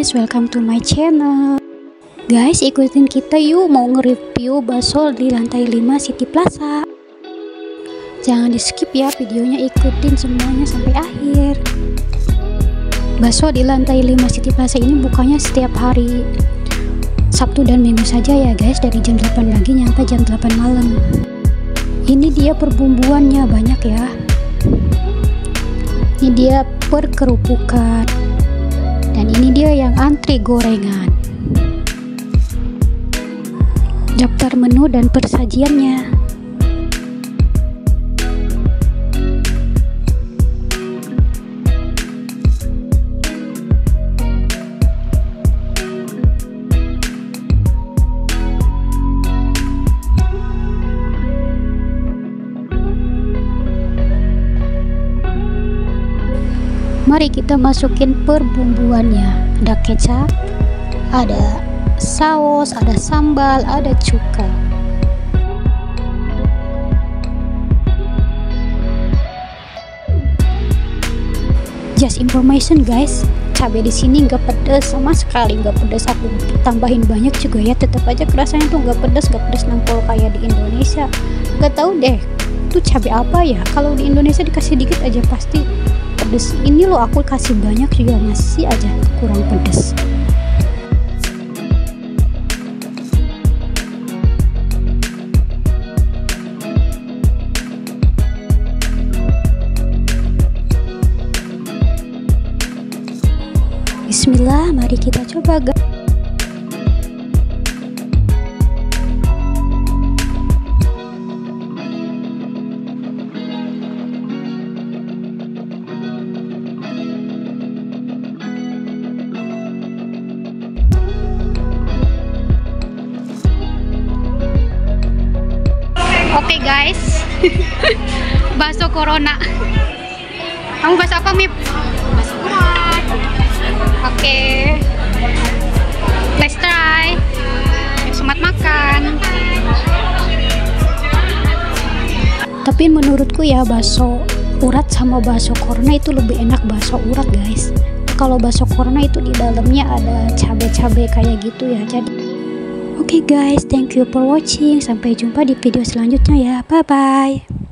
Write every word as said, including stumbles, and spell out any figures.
guys, welcome to my channel. Guys, ikutin kita yuk mau nge-review bakso di lantai lima City Plaza. Jangan di skip ya videonya, ikutin semuanya sampai akhir. Bakso di lantai lima City Plaza ini bukanya setiap hari Sabtu dan Minggu saja ya guys, dari jam delapan pagi nyampe jam delapan malam. Ini dia perbumbuannya banyak ya. Ini dia perkerupukan. Dan ini dia yang antri gorengan. Daftar menu dan persajiannya. Mari kita masukin perbumbuannya. Ada kecap, ada saus, ada sambal, ada cuka. Just information guys, cabai di sini nggak pedas sama sekali, nggak pedas. Aku tambahin banyak juga ya, tetap aja rasanya tuh nggak pedas, nggak pedas nampol kayak di Indonesia. Nggak tahu deh, tuh cabai apa ya? Kalau di Indonesia dikasih dikit aja pasti pedas. Ini loh aku kasih banyak juga masih aja kurang pedas. Bismillah, mari kita coba guys. Oke guys, bakso corona. Kamu bakso apa, Mip? Bakso urat. Oke, let's try. Semangat makan. Tapi menurutku ya bakso urat sama bakso corona itu lebih enak bakso urat guys. Kalau bakso corona itu di dalamnya ada cabai-cabai kayak gitu ya. Jadi oke okay guys, thank you for watching. Sampai jumpa di video selanjutnya ya. Bye bye.